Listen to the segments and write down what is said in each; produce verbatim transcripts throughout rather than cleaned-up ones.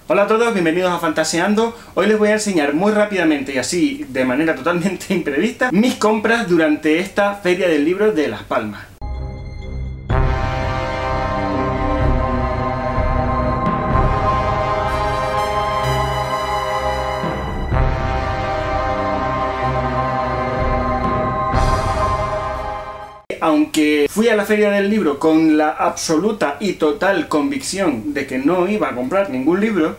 Hola a todos, bienvenidos a Fantaseando. Hoy les voy a enseñar muy rápidamente y así, de manera totalmente imprevista, mis compras durante esta Feria del Libro de Las Palmas. Aunque fui a la Feria del Libro con la absoluta y total convicción de que no iba a comprar ningún libro,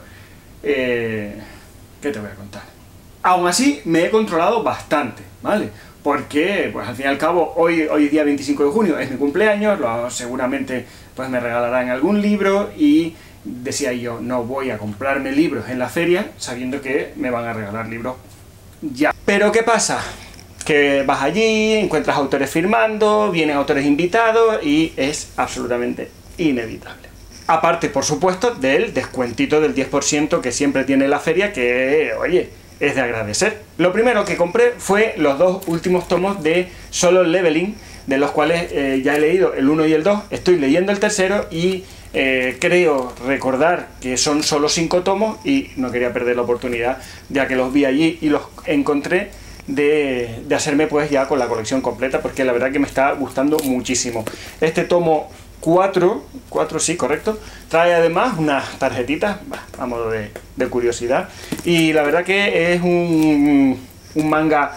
eh, ¿qué te voy a contar? Aún así, me he controlado bastante, ¿vale? Porque, pues al fin y al cabo, hoy, hoy día veinticinco de junio es mi cumpleaños, lo, seguramente pues me regalarán algún libro y decía yo, no voy a comprarme libros en la feria sabiendo que me van a regalar libros ya. Pero ¿qué pasa? Que vas allí, encuentras autores firmando, vienen autores invitados y es absolutamente inevitable. Aparte, por supuesto, del descuentito del diez por ciento que siempre tiene la feria, que, oye, es de agradecer. Lo primero que compré fue los dos últimos tomos de Solo Leveling, de los cuales eh, ya he leído el uno y el dos, estoy leyendo el tercero y eh, creo recordar que son solo cinco tomos y no quería perder la oportunidad, ya que los vi allí y los encontré, De, de hacerme pues ya con la colección completa, porque la verdad que me está gustando muchísimo. Este tomo cuatro, cuatro sí, correcto, trae además unas tarjetitas a modo de, de curiosidad, y la verdad que es un, un manga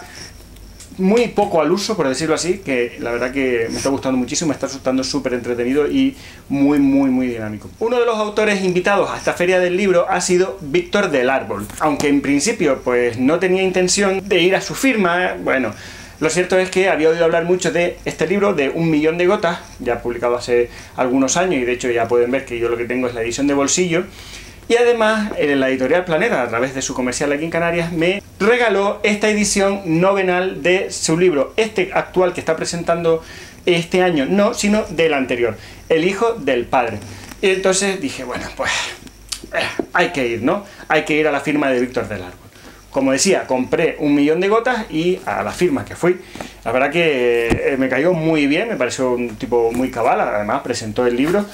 muy poco al uso, por decirlo así, que la verdad que me está gustando muchísimo, me está resultando súper entretenido y muy muy muy dinámico. Uno de los autores invitados a esta Feria del Libro ha sido Víctor del Árbol, aunque en principio pues no tenía intención de ir a su firma. Bueno, lo cierto es que había oído hablar mucho de este libro, de Un Millón de Gotas, ya publicado hace algunos años, y de hecho ya pueden ver que yo lo que tengo es la edición de bolsillo. Y además, en la editorial Planeta, a través de su comercial aquí en Canarias, me regaló esta edición novenal de su libro, este actual que está presentando este año, no, sino del anterior, El Hijo del Padre. Y entonces dije, bueno, pues eh, hay que ir, ¿no? Hay que ir a la firma de Víctor del Árbol. Como decía, compré Un Millón de Gotas y a la firma que fui, la verdad que me cayó muy bien, me pareció un tipo muy cabal, además presentó el libro,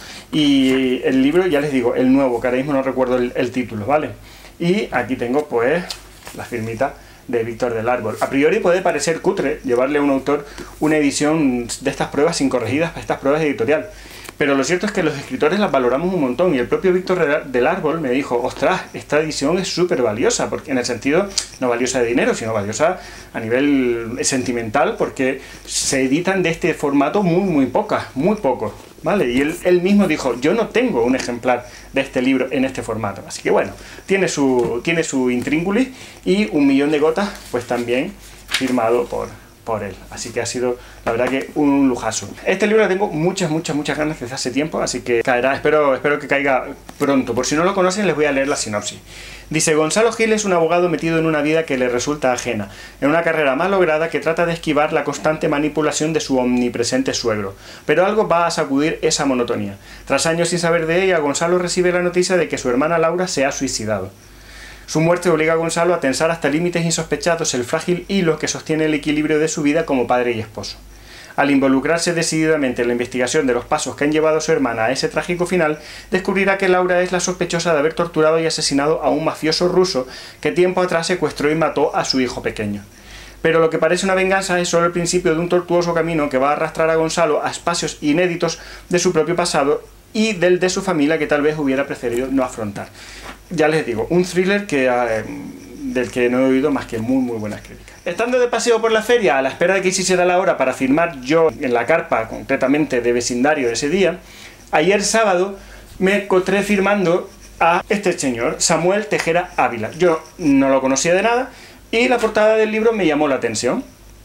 y el libro, ya les digo, el nuevo, que ahora mismo no recuerdo el, el título, ¿vale? Y aquí tengo pues la firmita de Víctor del Árbol. A priori puede parecer cutre llevarle a un autor una edición de estas pruebas sin corregidas para estas pruebas de editorial, pero lo cierto es que los escritores las valoramos un montón, y el propio Víctor del Árbol me dijo, ostras, esta edición es súper valiosa, porque en el sentido no valiosa de dinero, sino valiosa a nivel sentimental, porque se editan de este formato muy muy pocas, muy pocos, ¿vale? Y él, él mismo dijo, yo no tengo un ejemplar de este libro en este formato, así que bueno, tiene su, tiene su intríngulis, y Un Millón de Gotas pues también firmado por... por él, así que ha sido la verdad que un lujazo. Este libro lo tengo muchas, muchas, muchas ganas desde hace tiempo, así que caerá, espero, espero que caiga pronto. Por si no lo conocen, les voy a leer la sinopsis. Dice: Gonzalo Gil es un abogado metido en una vida que le resulta ajena, en una carrera mal lograda que trata de esquivar la constante manipulación de su omnipresente suegro, pero algo va a sacudir esa monotonía. Tras años sin saber de ella, Gonzalo recibe la noticia de que su hermana Laura se ha suicidado. Su muerte obliga a Gonzalo a tensar hasta límites insospechados el frágil hilo que sostiene el equilibrio de su vida como padre y esposo. Al involucrarse decididamente en la investigación de los pasos que han llevado a su hermana a ese trágico final, descubrirá que Laura es la sospechosa de haber torturado y asesinado a un mafioso ruso que tiempo atrás secuestró y mató a su hijo pequeño. Pero lo que parece una venganza es solo el principio de un tortuoso camino que va a arrastrar a Gonzalo a espacios inéditos de su propio pasado y del de su familia que tal vez hubiera preferido no afrontar. Ya les digo, un thriller que, eh, del que no he oído más que muy muy buenas críticas. Estando de paseo por la feria, a la espera de que hiciera la hora para firmar yo en la carpa, concretamente de vecindario ese día, ayer sábado me encontré firmando a este señor, Samuel Tejera Ávila. Yo no lo conocía de nada y la portada del libro me llamó la atención.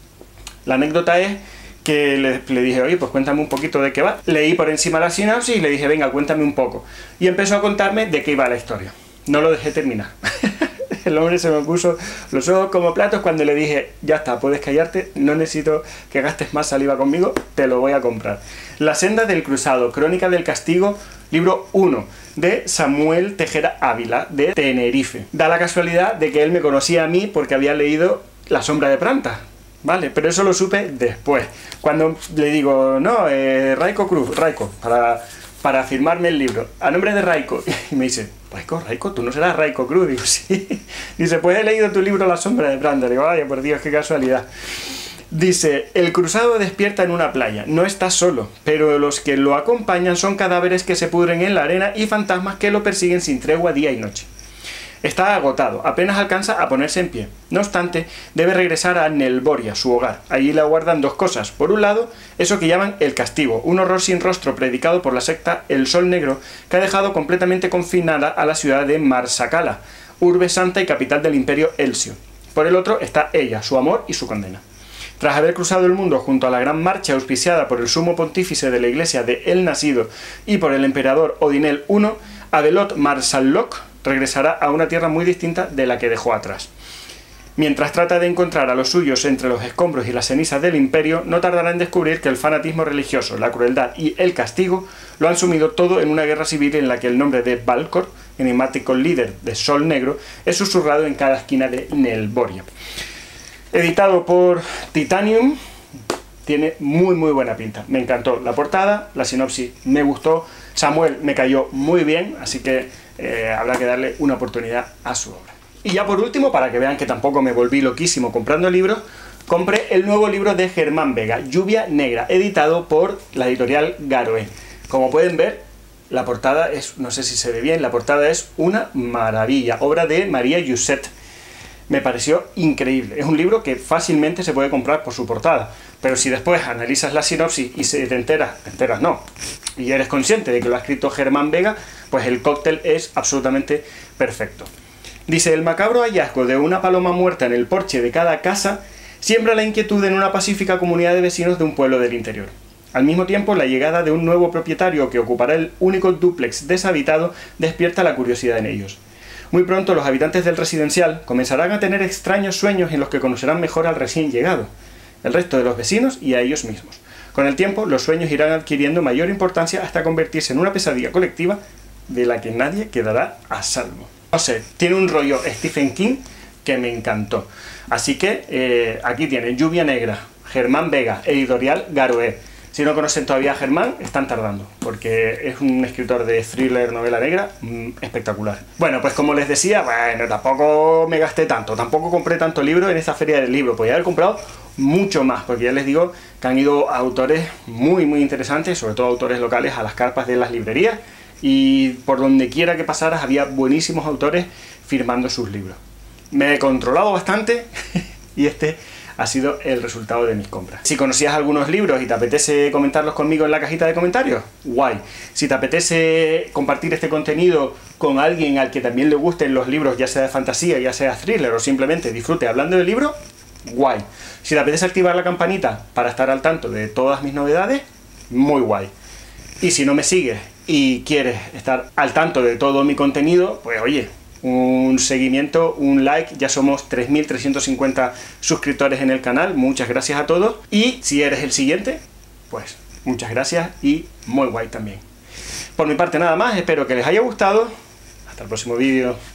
La anécdota es que le, le dije, oye, pues cuéntame un poquito de qué va. Leí por encima la sinopsis y le dije, venga, cuéntame un poco. Y empezó a contarme de qué iba la historia. No lo dejé terminar. El hombre se me puso los ojos como platos cuando le dije, ya está, puedes callarte, no necesito que gastes más saliva conmigo, te lo voy a comprar. La senda del cruzado, crónica del castigo, libro uno, de Samuel Tejera Ávila, de Tenerife. Da la casualidad de que él me conocía a mí porque había leído La sombra de Pranta, ¿vale? Pero eso lo supe después, cuando le digo, no, eh, Raiko Cruz, Raiko, para... para firmarme el libro, a nombre de Raiko. Y me dice, Raiko, Raiko, tú no serás Raiko Cruz. Digo, sí. Dice, pues he leído tu libro La sombra de Brandon. Digo, vaya, por Dios, qué casualidad. Dice, el cruzado despierta en una playa, no está solo, pero los que lo acompañan son cadáveres que se pudren en la arena y fantasmas que lo persiguen sin tregua día y noche. Está agotado, apenas alcanza a ponerse en pie. No obstante, debe regresar a Nelboria, su hogar. Allí le aguardan dos cosas. Por un lado, eso que llaman el castigo, un horror sin rostro predicado por la secta El Sol Negro, que ha dejado completamente confinada a la ciudad de Marsakala, urbe santa y capital del imperio Elcio. Por el otro está ella, su amor y su condena. Tras haber cruzado el mundo junto a la gran marcha auspiciada por el sumo pontífice de la iglesia de El Nacido y por el emperador Odinel primero, Abelot Marsalok regresará a una tierra muy distinta de la que dejó atrás. Mientras trata de encontrar a los suyos entre los escombros y las cenizas del imperio, no tardará en descubrir que el fanatismo religioso, la crueldad y el castigo lo han sumido todo en una guerra civil en la que el nombre de Valcor, enigmático líder de Sol Negro, es susurrado en cada esquina de Nelboria. Editado por Titanium, tiene muy muy buena pinta. Me encantó la portada, la sinopsis me gustó, Samuel me cayó muy bien, así que eh, habrá que darle una oportunidad a su obra. Y ya por último, para que vean que tampoco me volví loquísimo comprando libros, compré el nuevo libro de Germán Vega, Lluvia Negra, editado por la editorial Garoé. Como pueden ver, la portada es, no sé si se ve bien, la portada es una maravilla, obra de María Yuset. Me pareció increíble. Es un libro que fácilmente se puede comprar por su portada, pero si después analizas la sinopsis y se te enteras, te enteras no, y eres consciente de que lo ha escrito Germán Vega, pues el cóctel es absolutamente perfecto. Dice, el macabro hallazgo de una paloma muerta en el porche de cada casa siembra la inquietud en una pacífica comunidad de vecinos de un pueblo del interior. Al mismo tiempo, la llegada de un nuevo propietario que ocupará el único dúplex deshabitado despierta la curiosidad en ellos. Muy pronto los habitantes del residencial comenzarán a tener extraños sueños en los que conocerán mejor al recién llegado, el resto de los vecinos y a ellos mismos. Con el tiempo, los sueños irán adquiriendo mayor importancia hasta convertirse en una pesadilla colectiva de la que nadie quedará a salvo. No sé, tiene un rollo Stephen King que me encantó. Así que eh, aquí tienen Lluvia Negra, Germán Vega, editorial Garoé. Si no conocen todavía a Germán, están tardando, porque es un escritor de thriller, novela negra, mmm, espectacular. Bueno, pues como les decía, bueno, tampoco me gasté tanto, tampoco compré tanto libro en esta feria del libro, podía haber comprado mucho más, porque ya les digo que han ido autores muy muy interesantes, sobre todo autores locales, a las carpas de las librerías, y por donde quiera que pasaras había buenísimos autores firmando sus libros. Me he controlado bastante y este ha sido el resultado de mis compras. Si conocías algunos libros y te apetece comentarlos conmigo en la cajita de comentarios, guay. Si te apetece compartir este contenido con alguien al que también le gusten los libros, ya sea de fantasía, ya sea thriller o simplemente disfrute hablando del libro, guay. Si te apetece activar la campanita para estar al tanto de todas mis novedades, muy guay. Y si no me sigues y quieres estar al tanto de todo mi contenido, pues oye, un seguimiento, un like, ya somos tres mil trescientos cincuenta suscriptores en el canal, muchas gracias a todos, y si eres el siguiente, pues muchas gracias y muy guay también. Por mi parte nada más, espero que les haya gustado, hasta el próximo vídeo.